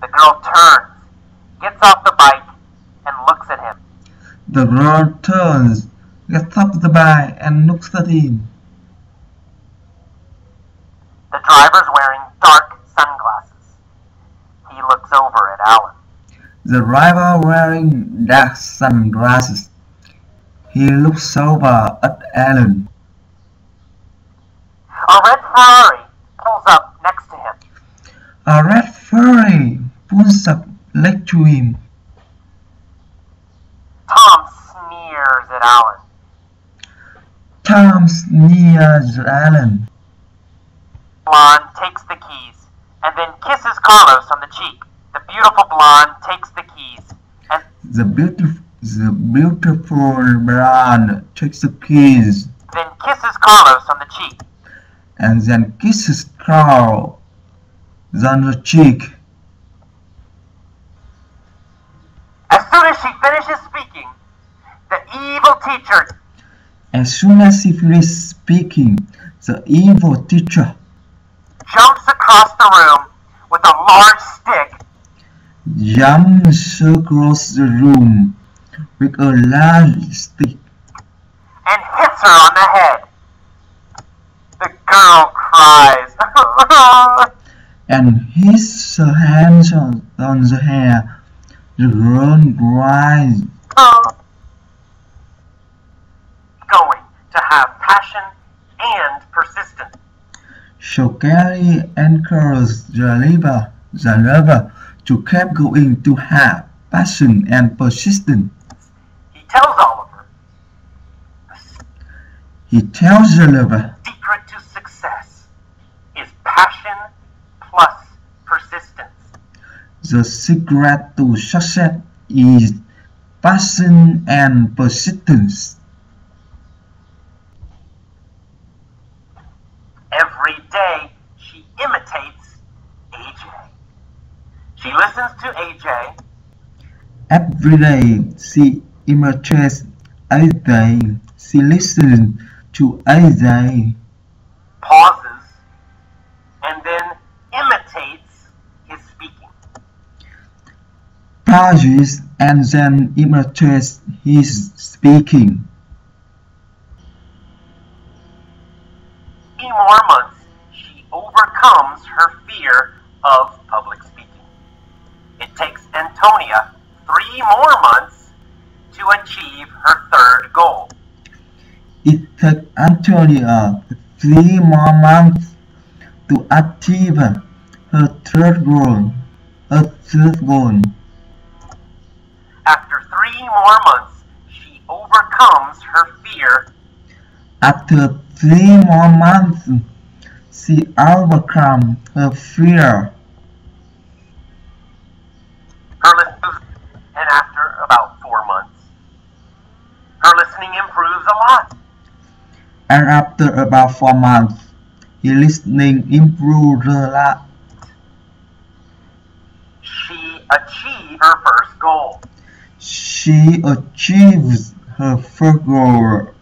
The girl turns, gets off the bike, and looks at him. The girl turns, gets off the bike, and looks at him. The driver's wearing dark sunglasses. He looks over at Alan. The driver wearing dark sunglasses. He looks over at Alan. A red Ferrari pulls up next to him. A red Ferrari pulls up next to him. Tom sneers at Alan. Tom sneers at Alan. Blonde takes the keys and then kisses Carlos on the cheek. The beautiful blonde takes the keys and The beautiful blonde takes the keys then kisses Carlos on the cheek. and then kisses Carl on the cheek. As soon as she finishes speaking, the evil teacher As soon as he finishes speaking, the evil teacher jumps across the room with a large stick jumps across the room with a large stick and hits her on the head. The girl cries. and hits her hands on the hair. The girl cries. Going to have passion and persistence. So Gary encourages the lover to keep going, to have passion and persistence. He tells Oliver He tells the lover the secret to success is passion plus persistence. the secret to success is passion and persistence. Every day she imitates AJ. She listens to AJ Every day she imitates AJ. She listens to AJ, pauses, and then imitates his speaking. pauses, and then imitates his speaking. 3 more months, she overcomes her fear of public speaking. It takes Antonia 3 more months to achieve her third goal. It took Antonia 3 more months to achieve her third goal. After 3 more months, she overcomes her fear. After 3 more months, she overcomes her fear. And after about 4 months, her listening improves a lot. And after about 4 months, her listening improved a lot. She achieved her first goal. She achieves her first goal.